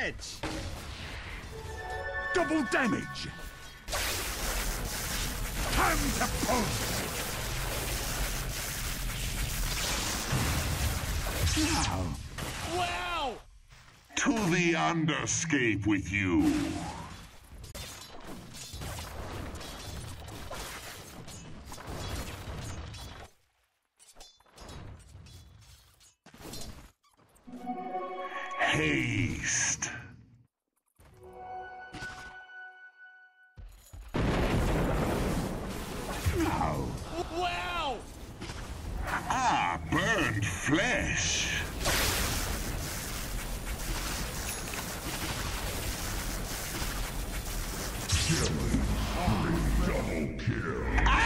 Edge! Double damage! Time to post! Now! Wow! To the underscape with you! Haste! Now! Wow! Ah, burned flesh! Killing. Double kill.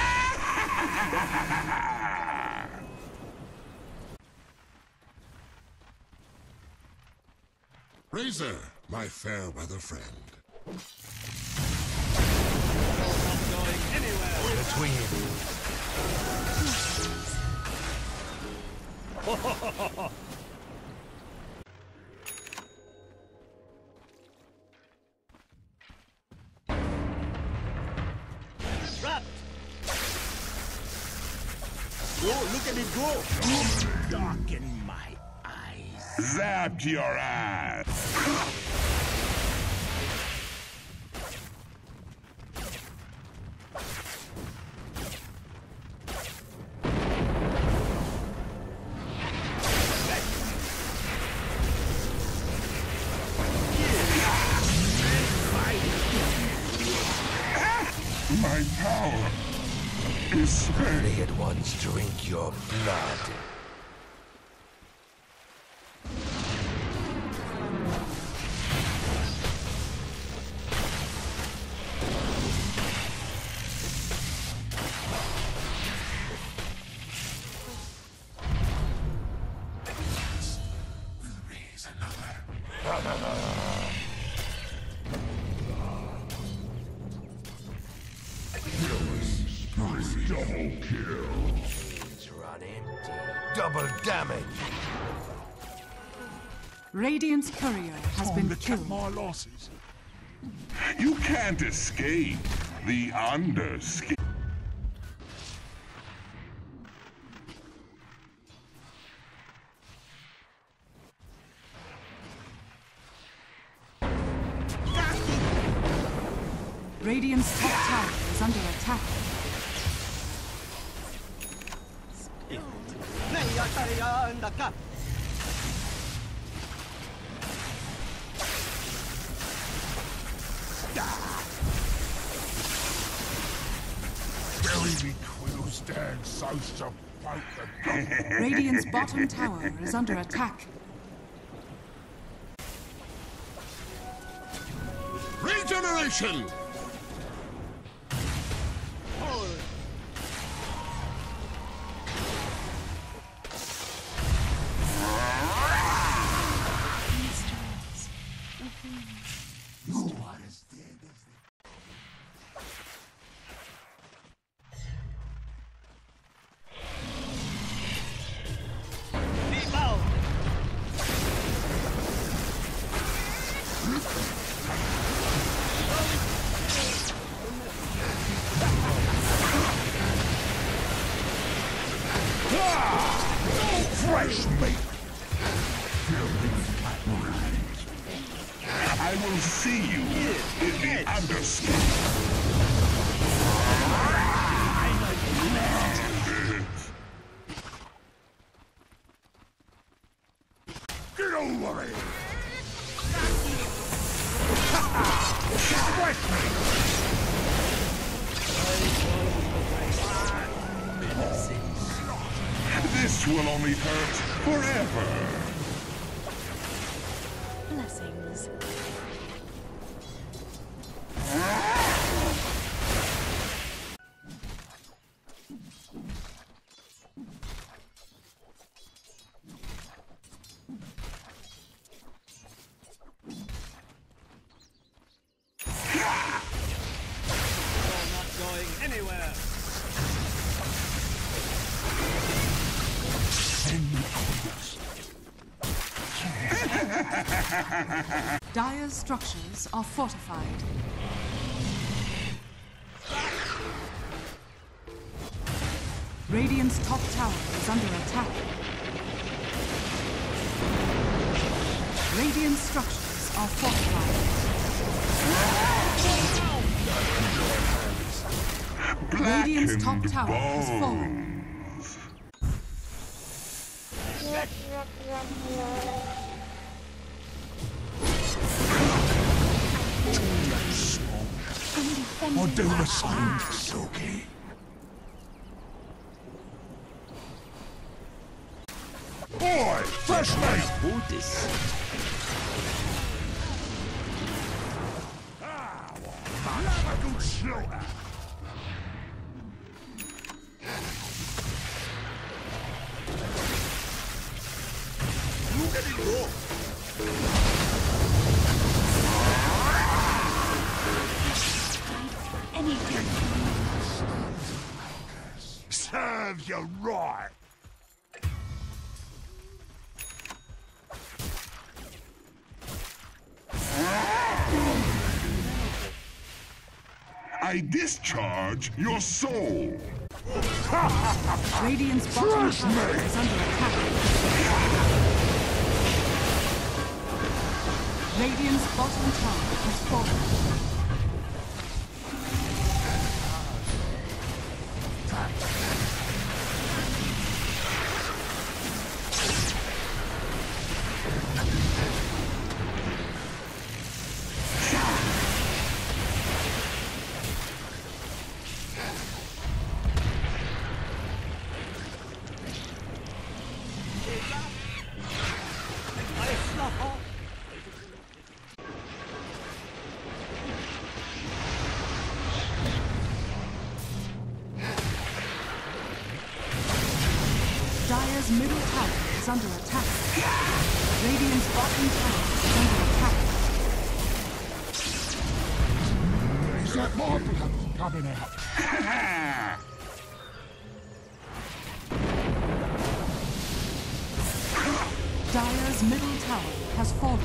Razor, my fair weather friend. Not going anywhere! Between. Trapped! Oh, look at it go! Darken my eyes. Zapped your ass! My power is spent. They at once drink your blood. Raise another. Double kill. It's run empty. Double damage. Radiant's courier has Time been to cut killed. my losses. You can't escape the underscape. Radiant's top tower is under attack. Bury me quill stand so to fight the Radiant's bottom tower is under attack. regeneration! Fresh meat! I will see you in the underscape. Get over it! This will only hurt forever. Blessings. Not going anywhere! Dire's structures are fortified. Radiant's top tower is under attack. Radiant structures are fortified. Radiant's top tower has fallen. Or do the same, Silky. Boy, fresh meat! Hold this. Have a good slaughter. Look at it go. Serves you right. I discharge your soul. Radiant's bottom tower is under attack. Radiant's bottom tower has fallen. Dire's middle tower is under attack. Radiant's bottom tower is under attack. Is that my blood coming out? Dire's middle tower has fallen.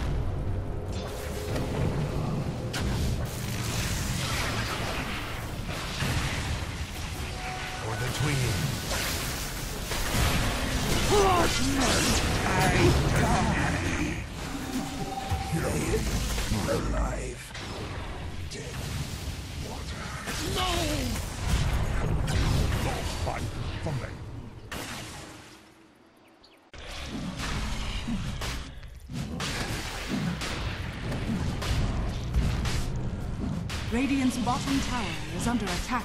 For the tween. You're alive. Dead. Water. No! No fight for me. Radiant's bottom tower is under attack.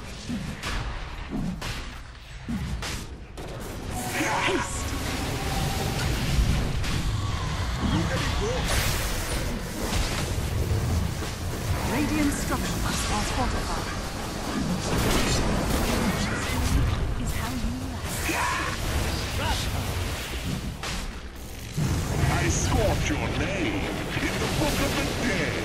Haste! Radiant structures are fortified. Is how you I scorch your name in the book of the dead.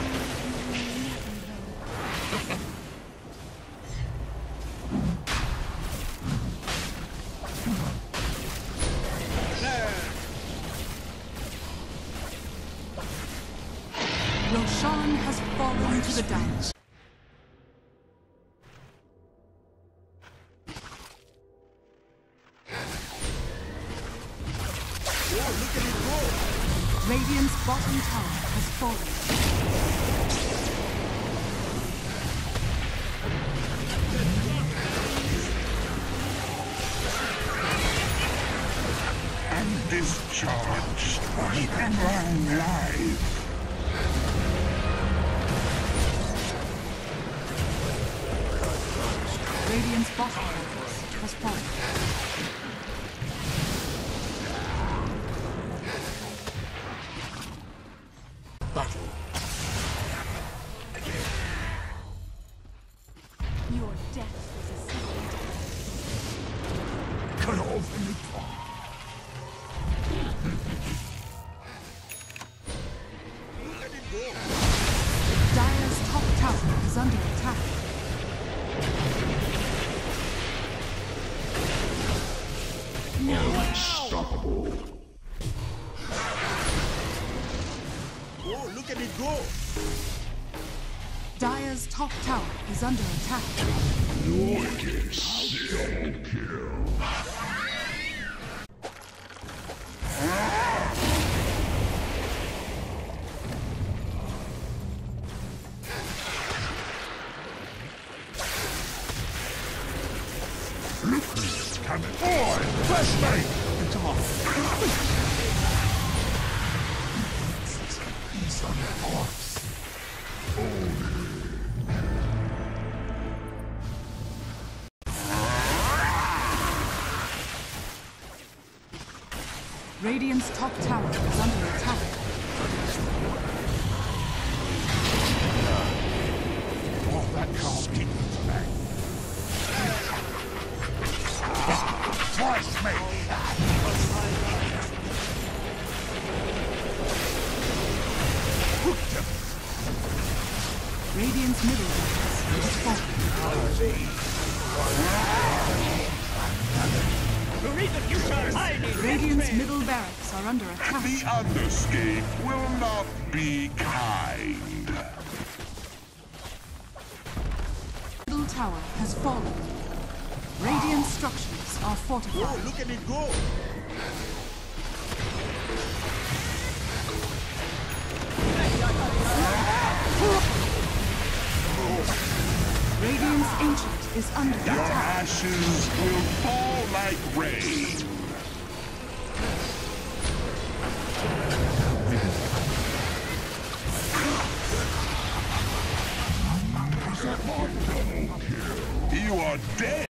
Roshan has fallen to the dance. Radiant's bottom tower has fallen. And discharged from long life. Radiant's bottom tower has fallen. Battle. Your death was a secret. Cut off in the Dire's top tower is under attack. Unstoppable. look at it go! Dire's top tower is under attack. Come on! Flash me! It's off. He's on the corpse. Radiant's top tower is under attack. Oh, that can't keep us back. Flash me! Radiant's middle barracks is falling. To read the future, I need Radiant's middle barracks are under attack. The Underscape will not be kind. Middle tower has fallen. Radiant structures are fortified. Oh, look at it go! Radiant's ancient is under Your attack. ashes will fall like rain. You are dead.